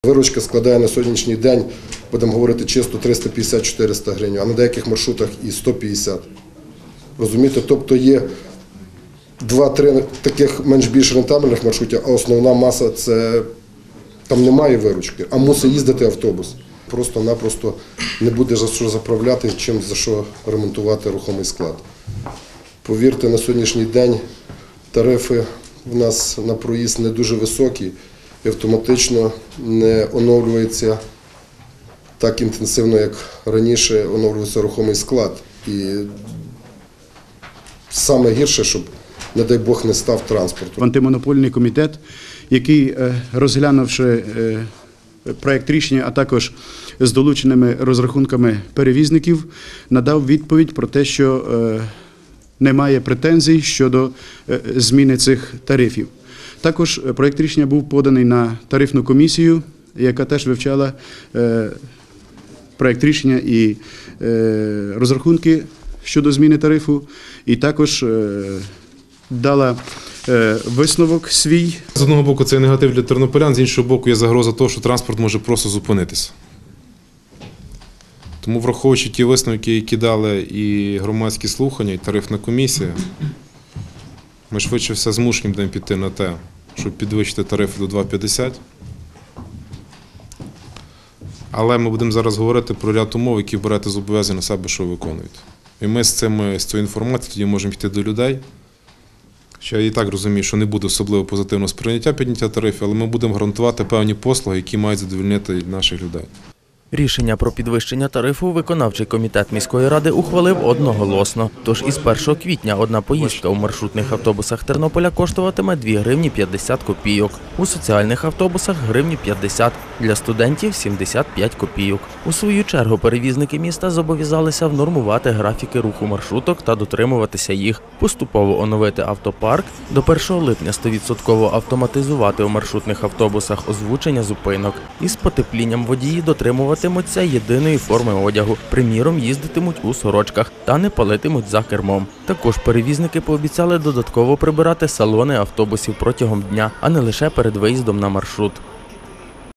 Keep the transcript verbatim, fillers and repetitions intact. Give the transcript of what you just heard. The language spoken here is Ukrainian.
Виручка складає на сьогоднішній день, будемо говорити чисто, триста п'ятдесят - чотириста гривень, а на деяких маршрутах і сто п'ятдесят. Розумієте? Тобто є два-три таких менш-більш рентабельних маршрутів, а основна маса – це там немає виручки, а мусить їздити автобус. Просто-напросто не буде за що заправляти, чим за що ремонтувати рухомий склад. Повірте, на сьогоднішній день тарифи в нас на проїзд не дуже високі і автоматично не оновлюється так інтенсивно, як раніше оновлювався рухомий склад. І саме гірше, щоб, не дай Бог, не став транспорту. Антимонопольний комітет, який, розглянувши проєкт рішення, а також з долученими розрахунками перевізників, надав відповідь про те, що немає претензій щодо зміни цих тарифів. Також проєкт рішення був поданий на тарифну комісію, яка теж вивчала проєкт рішення і розрахунки щодо зміни тарифу, і також дала висновок свій. З одного боку, це негатив для тернополян, з іншого боку, є загроза того, що транспорт може просто зупинитися. Тому, враховуючи ті висновки, які дали і громадські слухання, і тарифна комісія, ми швидше все змушені будемо піти на те, щоб підвищити тарифи до два п'ятдесят. Але ми будемо зараз говорити про ряд умов, які берете зобов'язання на себе, що виконуєте. І ми з цими, з цією інформацією тоді можемо йти до людей. Що я і так розумію, що не буде особливо позитивного сприйняття підняття тарифів, але ми будемо гарантувати певні послуги, які мають задовольнити наших людей. Рішення про підвищення тарифу виконавчий комітет міської ради ухвалив одноголосно. Тож із першого квітня одна поїздка у маршрутних автобусах Тернополя коштуватиме дві гривні п'ятдесят копійок. У соціальних автобусах – гривні п'ятдесят, для студентів – сімдесят п'ять копійок. У свою чергу перевізники міста зобов'язалися внормувати графіки руху маршруток та дотримуватися їх, поступово оновити автопарк, до першого липня сто відсотків автоматизувати у маршрутних автобусах озвучення зупинок. Із потеплінням водії дотримувати матимуться єдиної форми одягу, приміром їздитимуть у сорочках та не палитимуть за кермом. Також перевізники пообіцяли додатково прибирати салони автобусів протягом дня, а не лише перед виїздом на маршрут.